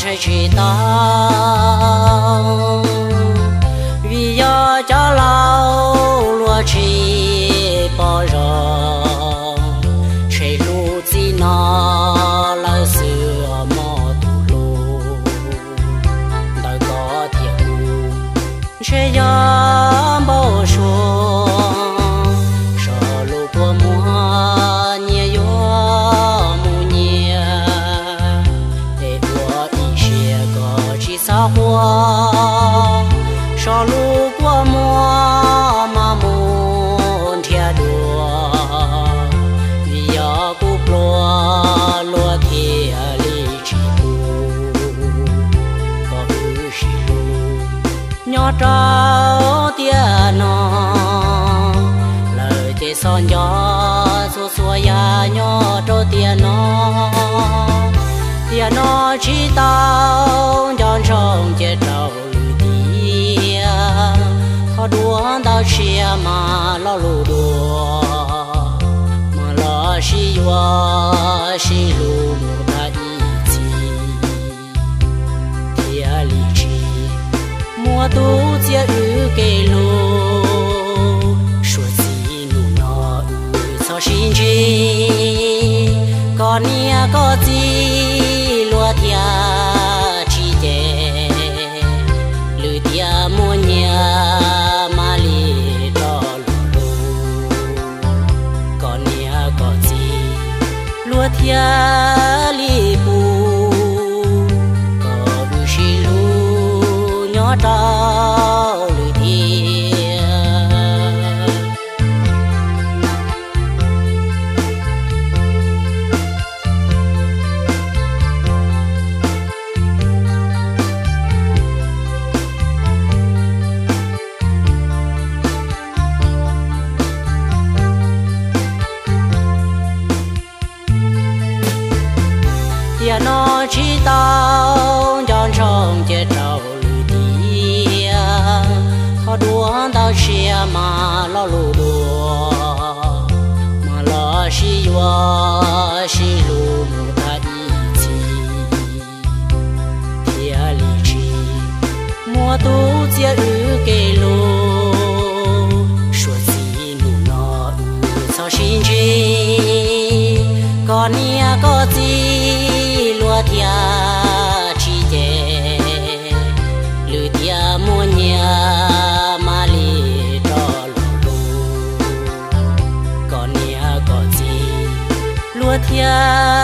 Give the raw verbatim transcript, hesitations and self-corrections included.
chạy chỉ tao vì do cho lâu lúa chỉ bỏ rồi chạy lúa chỉ nó là sữa mò tù lúa đời có thiệt chạy gió bao xuống sợ lúa của mùa nhẹ gió sao hoa sao lũ qua mùa mà muốn theo đùa vì gió cúp lúa lúa thì lý chỉ tu có ư chỉ lu nhỏ trao tia nó lời thế son gió xua xua ya nhỏ trao tia nó tia nó chỉ tao chọn trong chế đầu tia khó đua tao chia mà lo lù đua mà lo xí vua xí lù một ta ý chí tia lý trí mua tu chia ư kê lù suốt gì nụ nó ư sao xin chi còn nia có gì lúa thia chi tê lư tia mua nhà mà li đo lù còn nia có gì lúa thia li bu có du shi lu nhỏ trao lư thia tia nó chỉ tao chọn trong chế đầu lư tia khó đua tao chia mà lo lù đua mà lo xí vua xí lù một ta ý chí tia lý trí mua tu chia ư kê lù suốt gì nụ nó ư sao xin chi còn nia có gì lúa thia chi tê lư tia mua nhà mà li đo lù còn nia có gì lúa thia